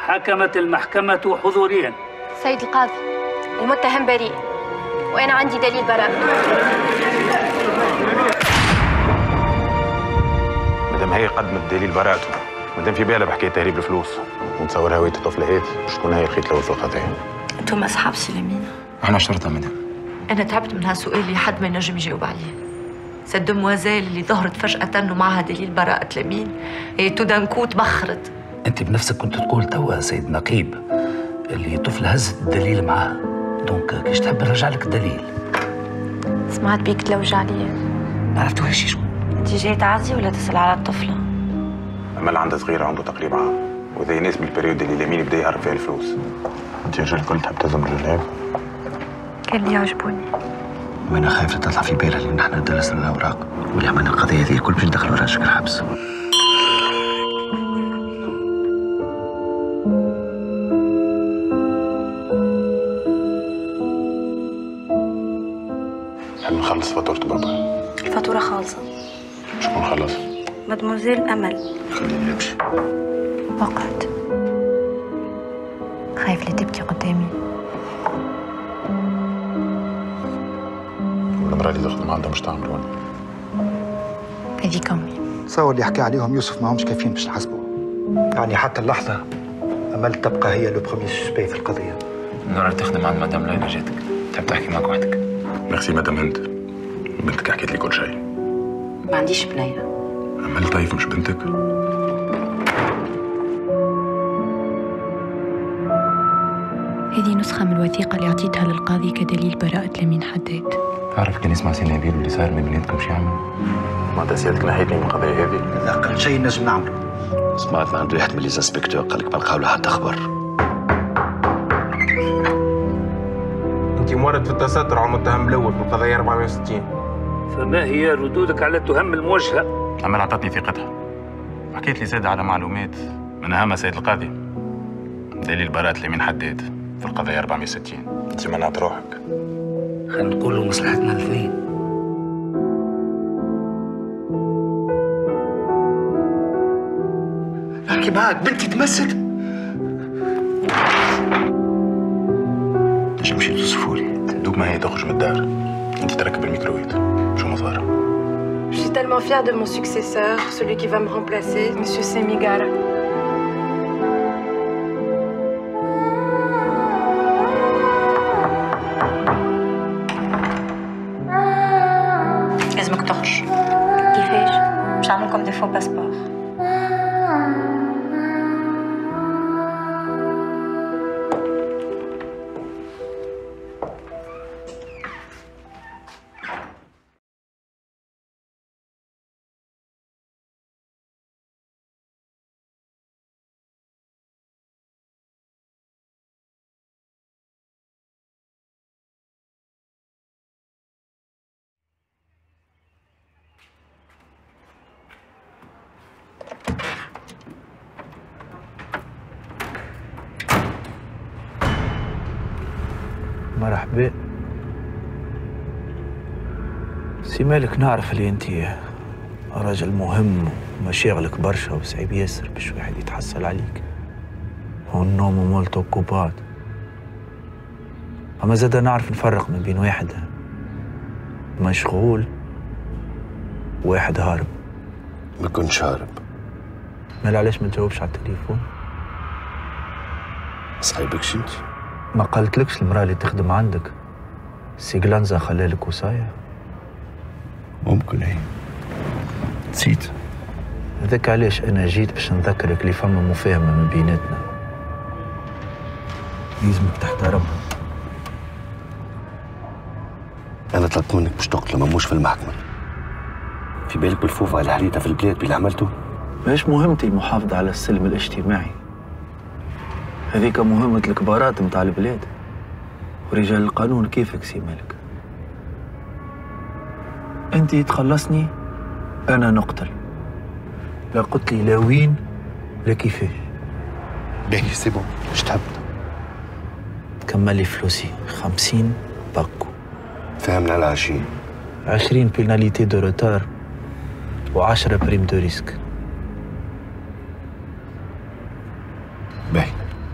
حكمت المحكمة حضوريا. سيد القاضي، المتهم بريء وأنا عندي دليل براءة. مادام هي قدمت دليل براءته، مادام في بالها بحكايه تهريب الفلوس ونتصور هويه الطفله هذه باش تكون هي الخيط الاول في القضيه. انتم اصحاب سليمين؟ احنا شرطه مدام. انا تعبت من هالسؤال اللي حد ما ينجم يجاوب عليه. سد موازيل اللي ظهرت فجأة انه معها دليل براءة لمين هي تودانكو تبخرت. انت بنفسك كنت تقول توا سيد نقيب اللي طفل هزت الدليل معاها، دونك كيش تحب نرجع لك الدليل؟ سمعت بيك تلوج عليا. ما عرفتوهاش شو. انت جاي تعزي ولا تسأل على الطفلة؟ امل عندها صغيره عنده تقريبا عام، وإذا يناسب البريود اللي اليمين يبدا يهرب فيها الفلوس. انت يا رجال الكل تحب تهزم الرجال؟ كان اللي يعجبوني. وانا خايف لا تطلع في بالها اللي نحن درسنا الاوراق واللي عملنا القضيه هذه الكل باش ندخلوا راسك الحبس. نحب نخلص فاتورة بابا. الفاتورة خالصة. شكون خلص؟ مدموزيل أمل. خليني نمشي. اقعد. خايف لا تبكي قدامي. المرأة اللي تخدم عندها مش تعملوني. هذيك أمي. تصور اللي يحكي عليهم يوسف ما همش كافيين باش نحاسبوه. يعني حتى اللحظة أمل تبقى هي لو بروميي سوسبي في القضية. نورا تخدم عند مدام ليلى جاتك، تحب تحكي معك وحدك. ميرسي مدام هند، بنتك حكيت لي كل شيء. ما عنديش بنية. أمل طيف مش بنتك؟ هذه نسخة من الوثيقة اللي أعطيتها للقاضي كدليل براءة لمين حداد. تعرف كان يسمع سي نبيل واللي صار من بناتكم شو يعمل؟ معناتها سيادتك نحيتني من القضية هذه. هذا أقل شيء نجم نعمله. سمعت من عند واحد من ليزانسبكتور قال لك ما لقاو له حتى خبر. انت مورد في التستر على المتهم الاول في القضيه 460. فما هي ردودك على التهم الموجهة؟ أمل أعطتني ثقتها. حكيت لي زاد على معلومات من أهمها سيد القاضي دليل براءة لمين حداد في القضية 460. انت منعت روحك. خلينا نقولوا مصلحتنا الاثنين. احكي معاك بنتي تمسك. ليش مشيتوا تصفوا لي؟ دوب ما هي تخرج من الدار انت تركب الميكروويف. شو ما صار؟ Je suis tellement fière de mon successeur, celui qui va me remplacer, Monsieur Semigara. لازمك تخرج. كيفاش؟ مش نعملكم دي فو باسبور. مرحبا. سي مالك، نعرف اللي انت راجل مهم ومشاغلك برشا وصعيب ياسر باش واحد يتحصل عليك، والنوم مولتو كوبات. اما زاد نعرف نفرق ما بين واحد مشغول وواحد هارب. ما كنتش هارب. مال علاش ما تجاوبش على التليفون؟ صايبكش انت؟ ما قالتلكش المراه اللي تخدم عندك سي جلانزا خلالك وصاية؟ ممكن هي نسيت. هذاك علاش انا جيت باش نذكرك اللي فما مفاهمه من بيناتنا لازمك تحترمها. انا طلبت منك باش تقتله ماموش في المحكمه. في بالك بالفوفا اللي حريتها في البلاد باللي عملته؟ ماهيش مهمتي المحافظه على السلم الاجتماعي، هذيك مهمة الكبارات متاع البلاد ورجال القانون كيفك سي مالك. انت تخلصني انا نقتل، لا قلت لي لا وين لا كيفاش. باهي سي بون، اش تحب؟ كمل لي فلوسي 50 باكو. فهمنا على 20. 20 بيناليتي دو روتار و10 بريم دو ريسك. باهي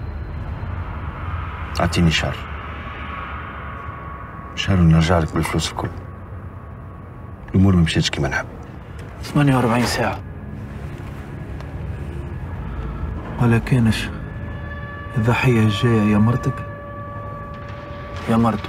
اعطيني شهر ونرجع لك بالفلوس الكل. الامور ما مشيتش كيما نحب. 48 ساعة ولا كانش الضحية الجاية يا مرتك يا مرته.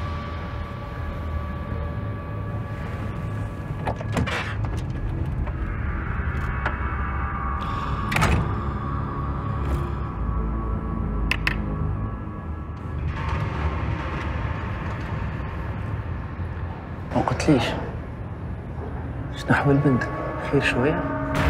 ما قلتليش شنو أحوال بنتك؟ خير شوية؟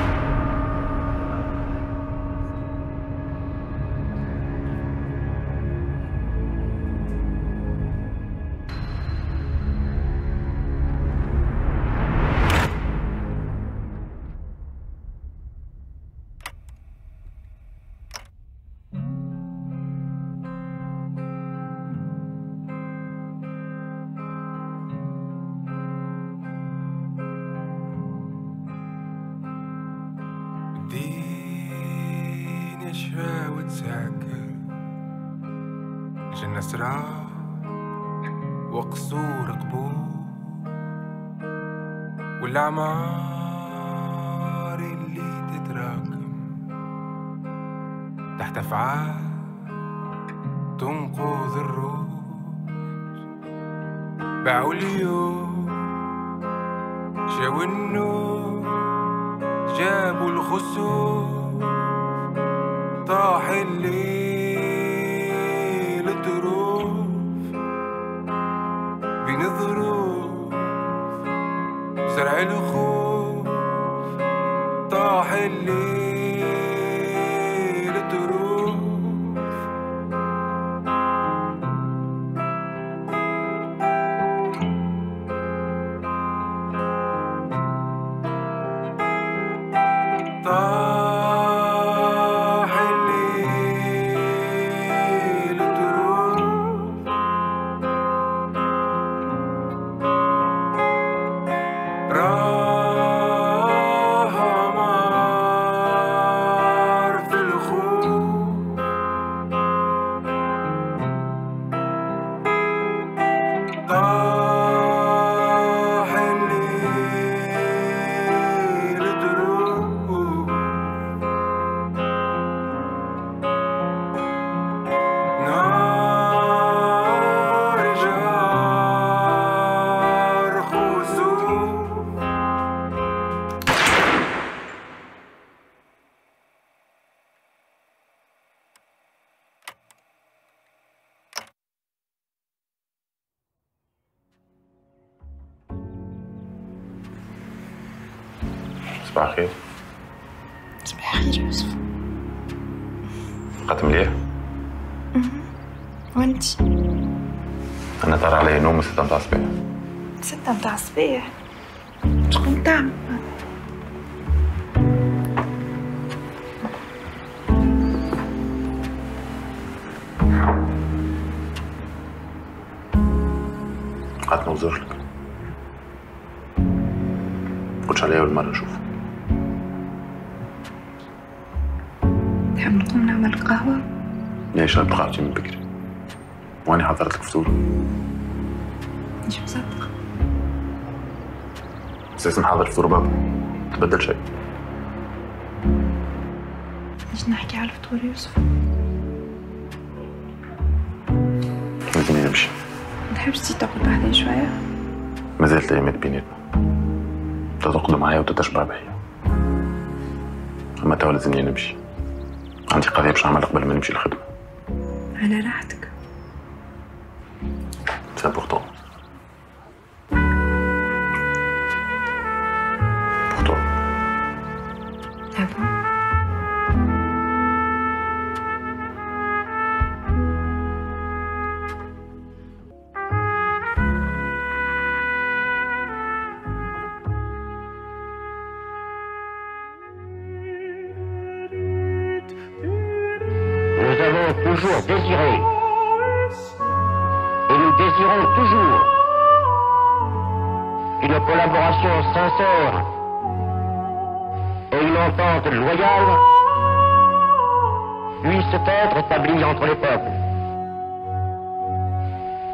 الدين يشفى وتسكر جنة سراب وقصور قبور والأعمار اللي تتراكم تحت أفعال تنقذ الروح. باعوا اليوم جاوا النور جابوا الخسوف طاح الليل الظروف بين الظروف زرع الخوف طاح الليل الظروف. طاح الليل الظروف راح عمار في الخوف طاح الليل الظروف نار جار خسوف. صباح الخير. صباح الخير يوسف. بقات مليح؟ وانت؟ أنا طار علي نوم 6 متاع الصباح. 6 متاع الصباح؟ شكون تعمل؟ قعدت نوزر لك. قلتش عليا أول مرة نشوفك. تحب نقوم نعمل قهوة؟ ليش شربت قهوتي من بكري؟ وأنا حضرت لك فطور. مش مصدقة. أساسا حاضر فطور بابا. تبدل شيء. ليش نحكي على الفطور يوسف؟ لازم نمشي. ما تحبش تجي تقعد بحدي شوية؟ ما زالت أيامات بيناتنا. تقعد معايا وتتشبع بيا. أما توا لازمني نمشي. عندي قضية باش نعمل قبل ما نمشي الخدمة. على راحتك. C'est important. Pour toi. Ah bon? Nous avons toujours désiré, et nous désirons toujours, une collaboration sincère et une entente loyale puissent être établies entre les peuples.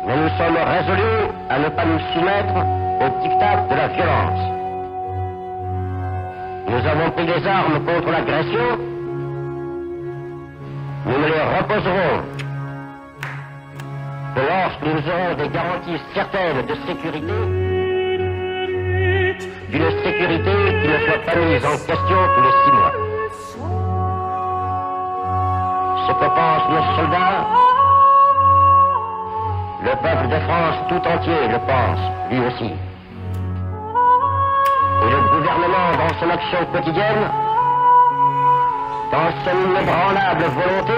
Mais nous sommes résolus à ne pas nous soumettre au diktat de la violence. Nous avons pris les armes contre l'agression. Nous ne les reposerons que lorsque nous aurons des garanties certaines de sécurité, d'une sécurité qui ne soit pas mise en question tous les 6 mois. Ce que pensent nos soldats, le peuple de France tout entier le pense, lui aussi. Et le gouvernement, dans son action quotidienne, dans son inébranlable volonté,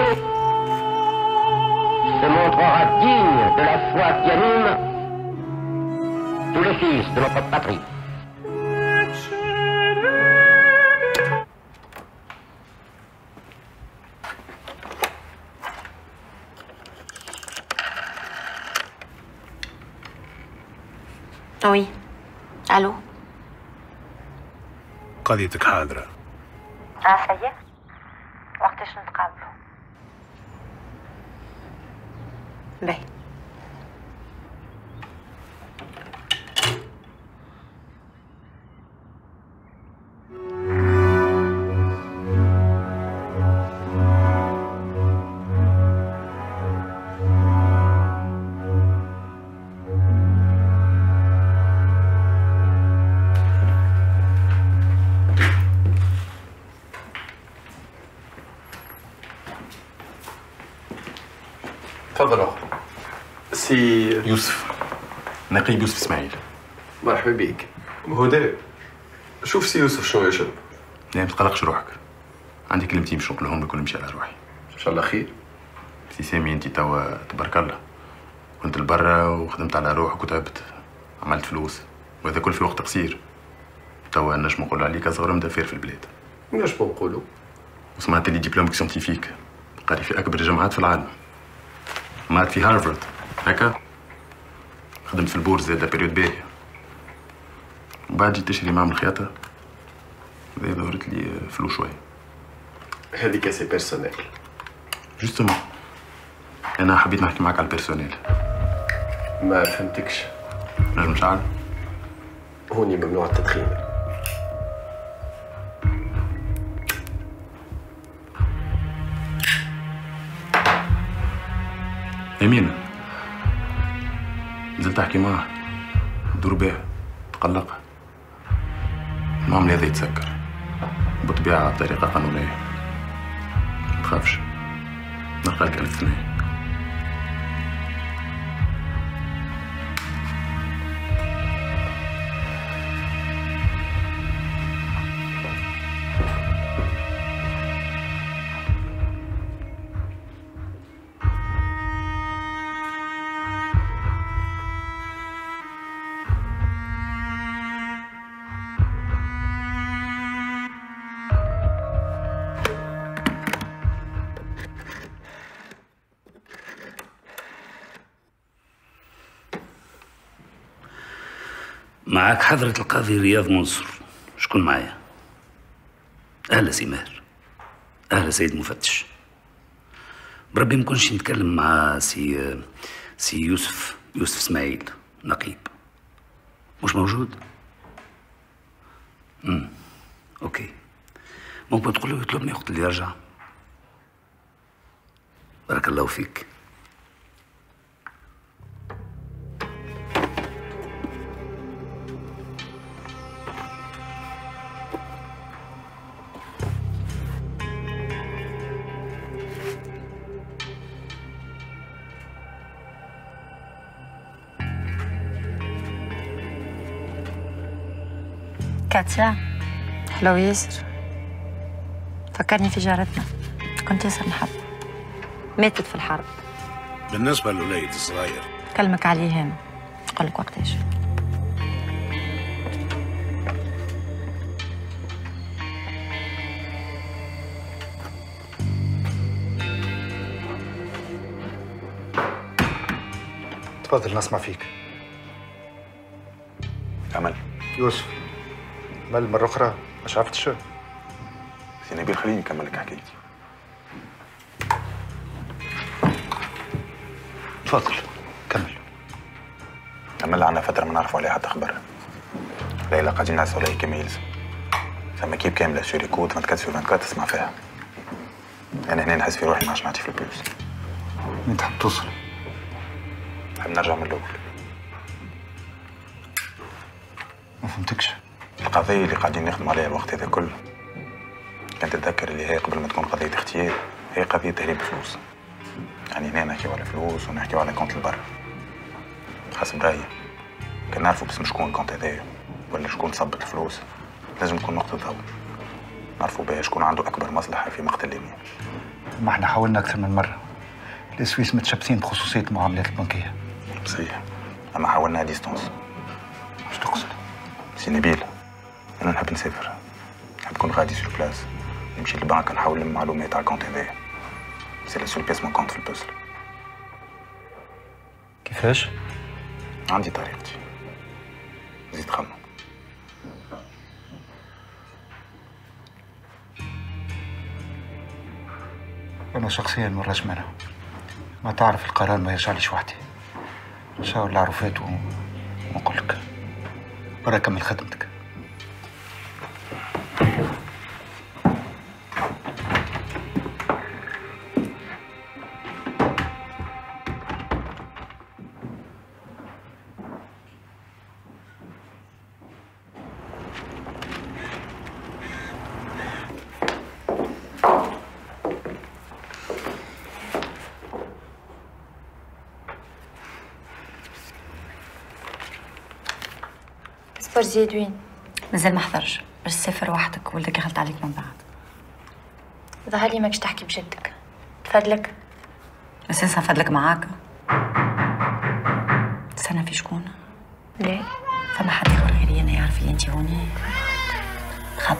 se montrera digne de la foi qui anime tous les fils de notre patrie. وي الو قضيتك حاضرة. سيء وقتاش نتقابلوا؟ باهي. تفضل اخ. سي يوسف، نقيب يوسف اسماعيل. مرحبا بيك. هدى، شوف سي يوسف شنو يشرب. لا ما تقلقش روحك، عندي كلمتين باش نقولهم لك ونمشي على روحي. ان شاء الله خير. سي سامي انت توا تبارك الله، كنت لبرا وخدمت على روحك وتعبت، عملت فلوس وهذا كل في وقت قصير. توا نجم نقول عليك اصغر مدافير في البلاد. نجم نقولوا. وسمعت لي دبلومك سيونتيفيك، قاري في اكبر الجامعات في العالم. مات في هارفارد هكا، خدمت في البورصة زاد بيريود باهية، وبعد جيت تشري معمل الخياطة هذا ظهرت لي فلوس شوية. هذيك سي بيرسونيل. جوستومون أنا حبيت نحكي معاك على البيرسونيل. ما فهمتكش. نجم نشعل؟ هوني ممنوع التدخين. يمين نزلت احكي معاه، دور بيه، تقلق، المعاملة هذا يتسكر بالطبيعة بطريقة قانونية. متخافش، نلقالك 1000 ثنايا. معك حضرة القاضي رياض منصور. شكون معايا؟ أهلا سي ماهر. أهلا سيد مفتش. بربي مكنش نتكلم مع سي يوسف اسماعيل نقيب. مش موجود؟ اوكي. ممكن تقول له يطلبني وقت اللي يرجع؟ بارك الله فيك. كاتيا حلو ياسر، فكرني في جارتنا، كنت ياسر نحب، ماتت في الحرب. بالنسبة للوليد الصغير كلمك عليه هنا، قلك وقتاش. تفضل نسمع فيك. أمل. يوسف، أمل مرة أخرى ما شافتش. سي نبيل خليني نكمل لك حكايتي. تفضل كمل. كمل عنا فترة ما نعرفوا عليها حتى خبر. ليلى قاعدين نعسوا عليه كما يلزم. ثم كيب كاملة شوري كود 24 في 24 تسمع فيها. أنا هنا نحس في روحي ما عادش نعطي في البلوس. وين تحب توصل؟ نحب نرجع من الأول. ما فهمتكش. القضية اللي قاعدين نخدموا عليها الوقت هذا كله كنت تتذكر اللي هي قبل ما تكون قضية اختيار هي قضية تهريب فلوس. يعني هنا نحكيو على فلوس ونحكيو على كونت البر. حسب رأيي كان نعرفوا باسم شكون الكونت هذايا ولا شكون صبت الفلوس لازم تكون نقطة ضوء. نعرفوا بها شكون عنده أكبر مصلحة في مقتل اليمين. ما احنا حاولنا أكثر من مرة. السويس متشبثين بخصوصية المعاملات البنكية. صحيح. أما حاولنا ديستونس. واش تقصد؟ سي نبيل أنا نحب نسافر. نحب نكون غادي سور بلاس. نمشي للبنك نحاول نلم معلومات على الكونت هذايا. سي لا سول بيس مون كونت في البوزل. كيفاش؟ عندي طريقتي. زيد خمم. أنا شخصيا من رجمنا ما تعرف القرار ما يرجعليش وحدي. نشاور العروفات ونقول لك برا كمل خدمتك. باسبور زياد وين؟ مازال ما حضرش، باش تسافر وحدك ولدك يغلط عليك من بعد. ظهر لي ماكش تحكي بجدك. تفادلك؟ اساسا فادلك معاك. استنى في شكون؟ ليه؟ فما حد يقول غيري انا يعرف اللي انتي هوني. خب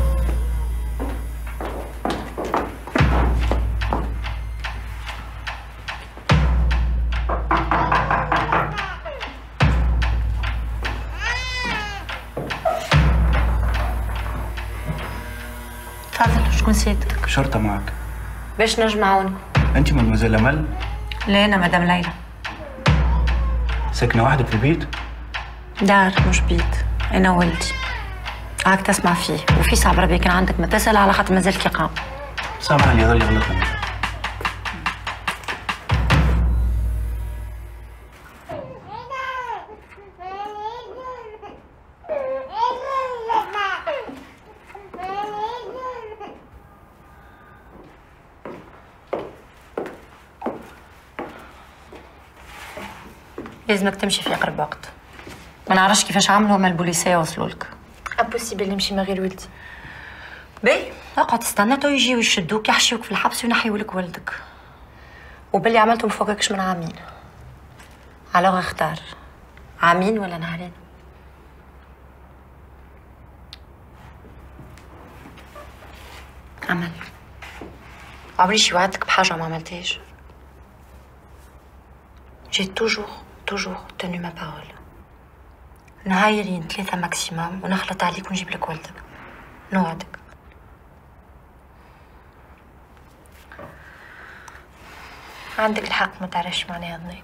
شكون سيادتك؟ شرطة معك. باش نجمعونكم. أنت مدموزيل أمل؟ لا أنا مدام ليلى. ساكنة وحدك في البيت؟ دار مش بيت، أنا ولدي. هاك تسمع فيه، وفي صعب ربي كان عندك ما تسأل على خاطر مازال كي قام. سامحني ظل غلطنا. لازمك تمشي في أقرب وقت. ما نعرفش كيفاش عملوا أما البوليسية وصلوا لك. امبوسيبل نمشي من غير ولدي. باهي اقعد تستنى تو يجيو يشدوك يحشيوك في الحبس وينحيوا لك ولدك. وباللي عملته مفوقكش من عامين. الوغ اختار عامين ولا نهارين. أمل عمري شي وعدتك بحاجة ما عملتهاش. J'ai toujours tenu ma parole. نهايرين 3 ماكسيموم ونخلط عليك ونجيب لك ولدك. نوعدك. عندك الحق ما تعرفش معناها الضيق.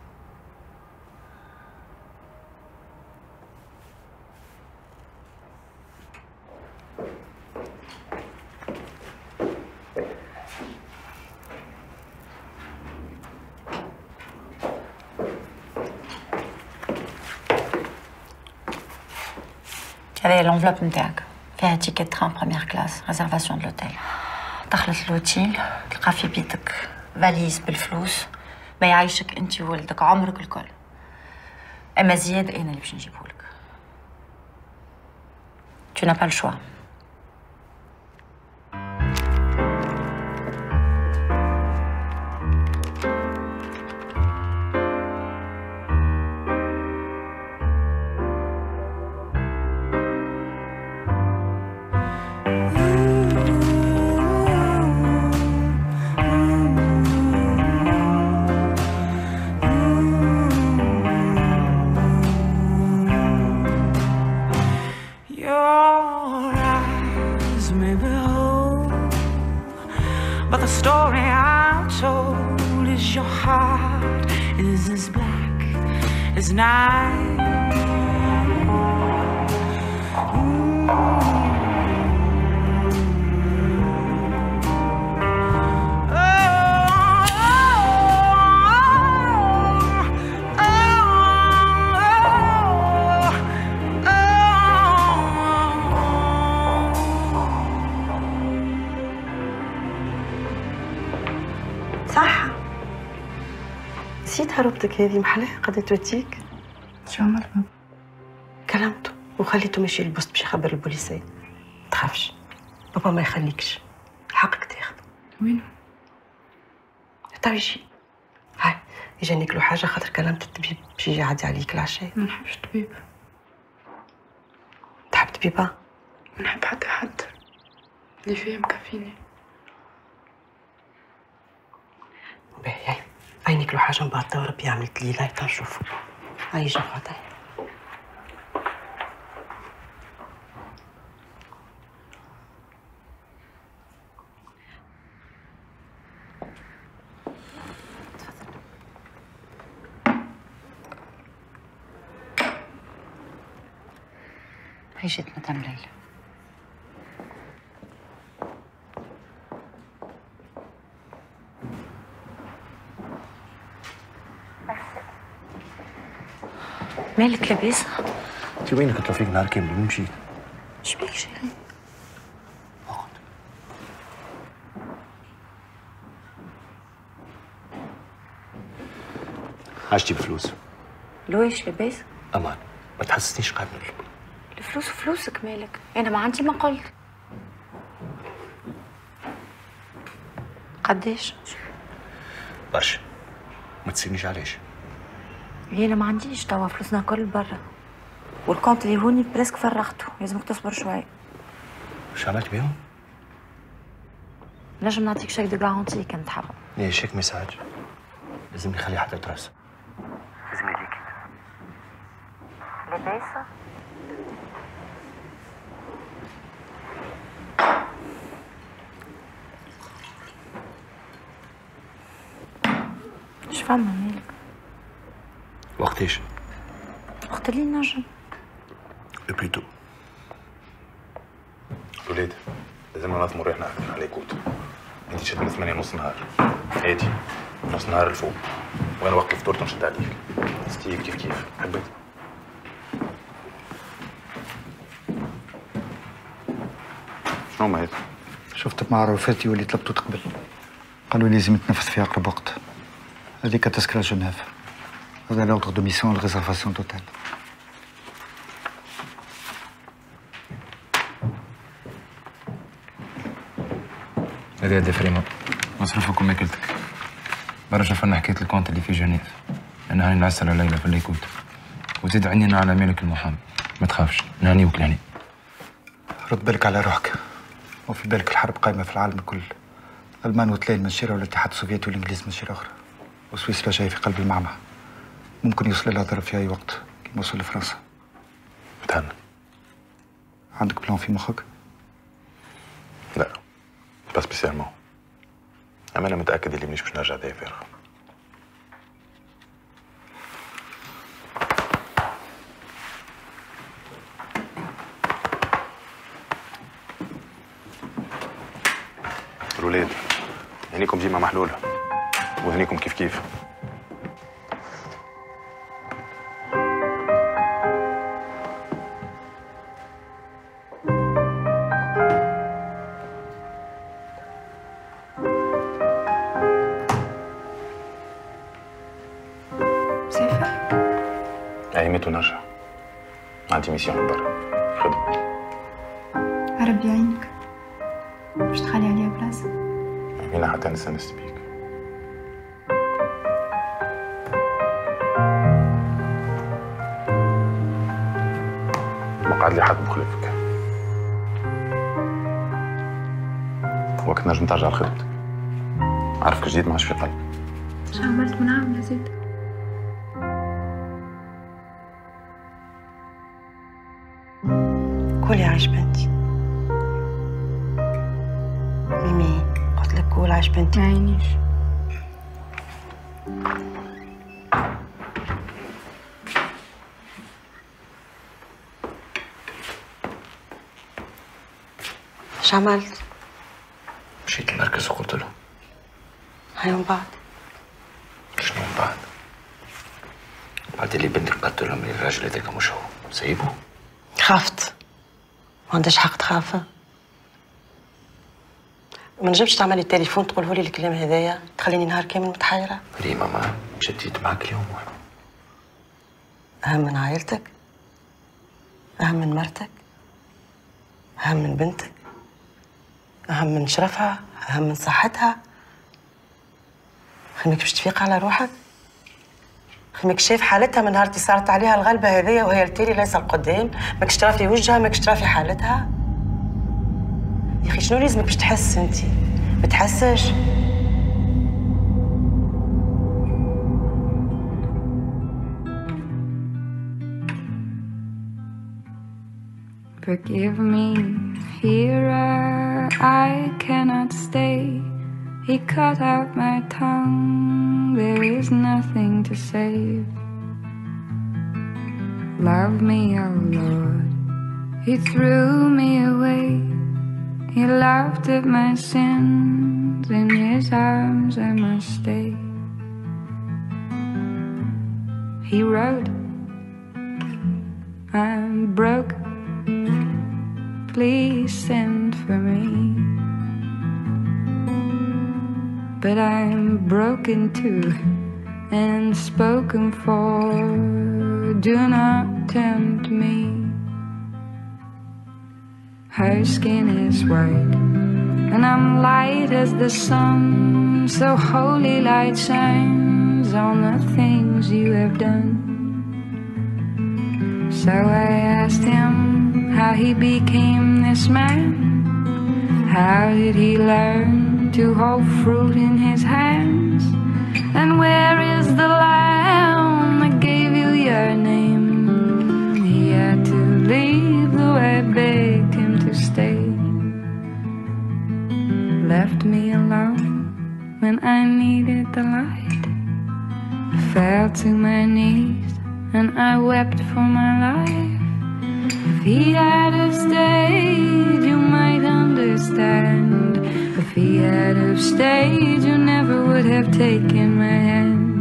هذه l'enveloppe نتاعك فيها تيكت تران بروميير كلاس ريزرفاسيون دو لوتيل. دخلت الأوتيل تلقى في بيتك فاليز بالفلوس ما يعيشك انت وولدك عمرك الكل. اما زياد انا اللي باش نجيبهولك. Tu n'as pas le choix. as night. صح. نسيت هربتك هذه محلاها قد توديك. شو عملت بابا؟ كلمته وخليته ماشي البوست باش يخبر البوليسية. تخافش بابا ما يخليكش، حقك تاخذ. وين؟ تو يجي. هاي يجي ناكلو حاجة خاطر كلمت الطبيب باش يجي يعدي عليك العشاء. ما نحبش طبيب. تحب طبيبة؟ ما نحب حتى حد اللي فيه مكفيني. باهي هاي ناكلو حاجة مبارطة وربي يعمل دليل. هاي تنشوفو. هاي يجي غدا. هي جت مدام ليلى. مالك لاباس؟ انت وينك؟ كنت فيك نهار كامل وين مشيت؟ شبيك شيرين؟ عاش تجيب فلوس؟ لويش لاباس؟ امان ما تحسسنيش قابل. الفلوس فلوسك مالك؟ انا ما عندي ما قلت. قداش؟ برشا. ما تسألنيش علاش. انا ما عنديش توا، فلوسنا كل برا، والكونت اللي هوني بريسك فرغته، لازمك تصبر شوي. واش عملت بيهم؟ نجم نعطيك شيك دو غارونتي كان تحب. ليه شيك ميساج؟ لازم نخليه حتى تراس. لازم يجيك. لاباس؟ اش فما مالك؟ وقتاش؟ وقت اللي نجم. بليتو. الولاد لازم ننظموا ريحنا اكثر على كوت. انت تشد من 8 نص نهار، هادي نص نهار الفوق، وانا وقت الفطور تنشد عليك. ستيف كيف حبيت. شنو ما هيك؟ شفت مع رفاتي واللي طلبته تقبل، قالوا لي لازم يتنفذ في أقرب وقت. هذيك تذكرة جنيف. هذا لوتر دو ميسيون الريزرفاسيون توتال. هذه هدي فريمون مصروفكم ماكلتك. برا شوفنا حكاية الكونت اللي في جنيف، أنا هاني نعسل على ليلى في الليكوت، وزيد عينينا على مالك المحامي. ما تخافش نهنيوك لهني. رد بالك على روحك، وفي بالك الحرب قايمة في العالم الكل. ألمان وتلاين من شيرة والاتحاد السوفيتي والإنجليز من شيرة أخرى، وسويسرا جاية في قلب المعمعة. ممكن يوصل لها ضرب في أي وقت كيما وصل لفرنسا. بتهنى. عندك بلان في مخك؟ لا با سبيسيالمون، اما انا متاكد اللي مش باش نرجع داير فارغ. الولاد هنيكم جيمه محلوله وهنيكم كيف كيف. عيمت ونرجع. عندي ميسيون من برا خدمة. ربي يعينك. باش تخلي عليها بلاصة؟ أمينة حتى نستانس بيك. ما قعد لي حد مخلفك. وقت نجم ترجع لخدمتك. عارفك جديد ما عادش في قلبك. شو عملت من عاملة زيد؟ كولي عايش بنتي. ميمي قلت لك كول عايش بنتي. ما عينيش. اش عملت؟ مشيت المركز وقلت له. هاي من بعد؟ شنو من بعد؟ بعد اللي بنتك قلت لهم لي الراجل هذاك مش هو، سيبه؟ خافت. ما عندهاش حق تخاف. ما نجمش تعملي التليفون تقوله لي الكلام هذايا تخليني نهار كامل متحيرة. ليه ماما جديت معك اليوم واحد. أهم من عائلتك؟ أهم من مرتك؟ أهم من بنتك؟ أهم من شرفها؟ أهم من صحتها؟ خليك باش تفيق على روحك؟ خليك شايف حالتها من نهار صارت عليها الغلبة هذيا وهي التالي ليس القدام، ماكش ترى وجهها، ماكش ترى حالتها؟ يا أخي شنو لازمك باش تحس انتي؟ ما تحسش؟ Forgive me, hearer, I cannot stay. He cut out my tongue, there is nothing to save. Love me, oh Lord, He threw me away. He laughed at my sins, in His arms I must stay. He wrote, I'm broke, please send for me. But I'm broken too and spoken for, do not tempt me. Her skin is white and I'm light as the sun, so holy light shines on the things you have done. So I asked him how he became this man. How did he learn to hold fruit in his hands? And where is the lamb that gave you your name? He had to leave, though I begged him to stay. Left me alone when I needed the light. I fell to my knees and I wept for my life. If he had have stayed, you might understand. If he had have stayed, you never would have taken my hand.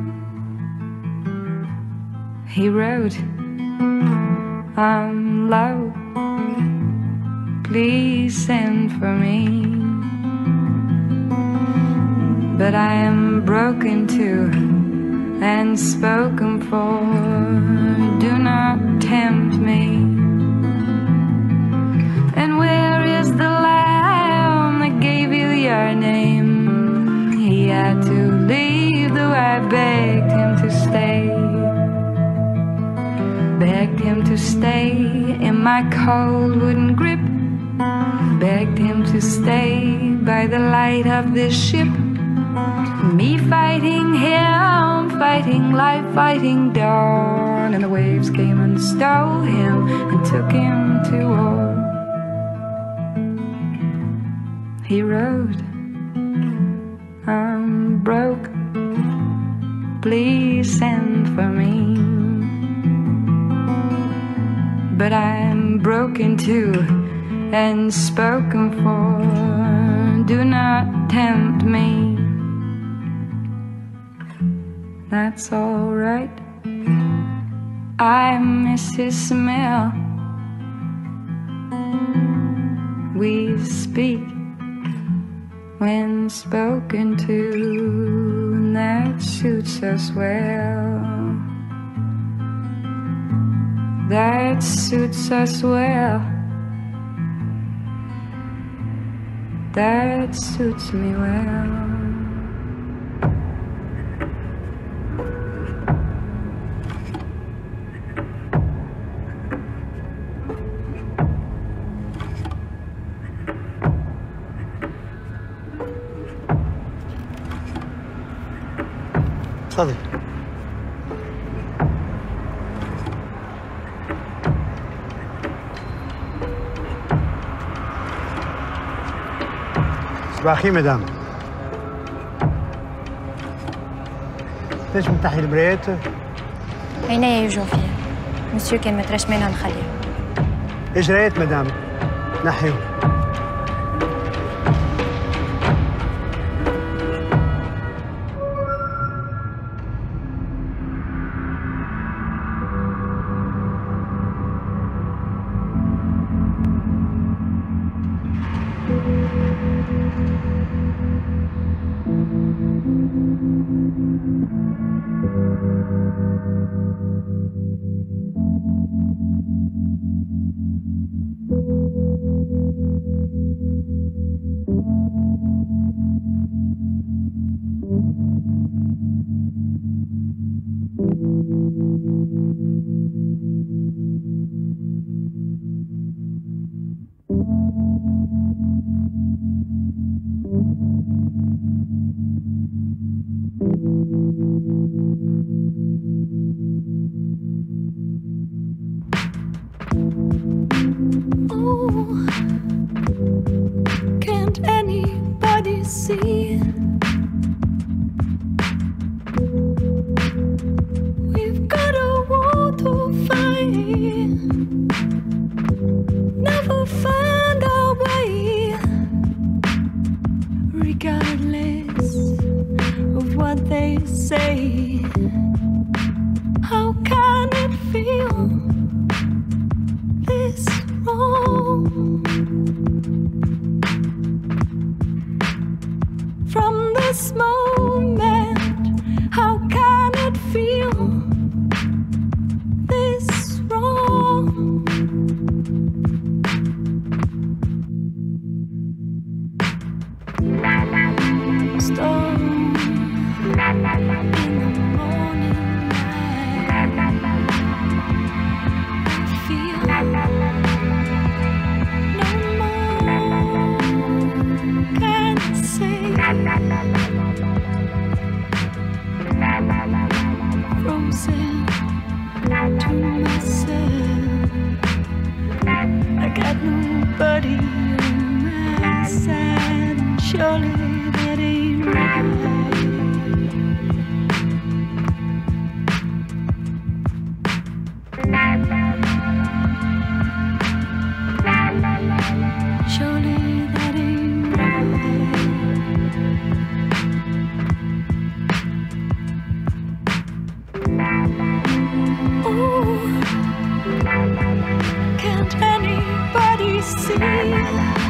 He wrote, I'm low, please send for me. But I am broken too and spoken for, do not tempt me. And where is the lamb that gave you your name? He had to leave, though I begged him to stay. Begged him to stay in my cold wooden grip. Begged him to stay by the light of this ship. Me fighting him, fighting life, fighting dawn. And the waves came and stole him and took him to war. He wrote, I'm broke, please send for me. But I'm broken too and spoken for, do not tempt me. That's all right, I miss his smell. We speak when spoken to, and that suits us well. That suits us well. That suits me well. تفضل. صباح الخير مدام. ليش مفتحي المرايات؟ عينيا يوجعوا فيها. مسيو كان مترشمانها نخليها. ايش رايت مدام؟ نحيهم. Oh, can't anybody see? We've got a war to fight. Never find our way, regardless of what they say. How can it feel this wrong? From this moment, how can it feel this wrong? Storm in the morning light. I feel no more can say. Frozen to myself, I got nobody on my side, and surely that ain't right. Surely that ain't right. Oh, can't anybody see?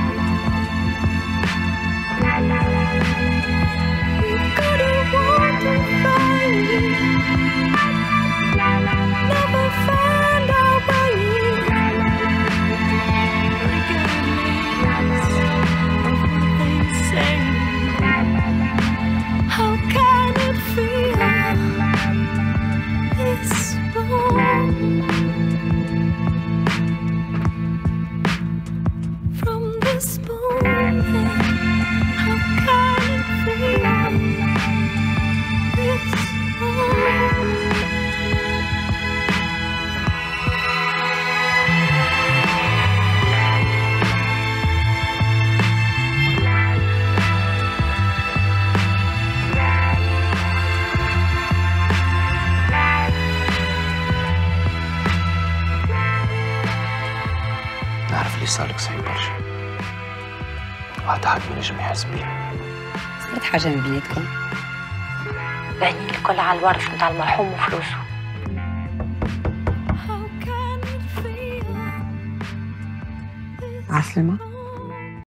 We've got a war to fight. Never find our way, regardless of what they say. How can it feel this wrong? From this moment, how can it feel this wrong? نعرف اللي صارلك صعيب برشا. واحد حد ما نجم يحس بيه. صارت حاجة من بيناتكم؟ باني الكل على الورث متاع المرحوم وفلوسه. عسلمة؟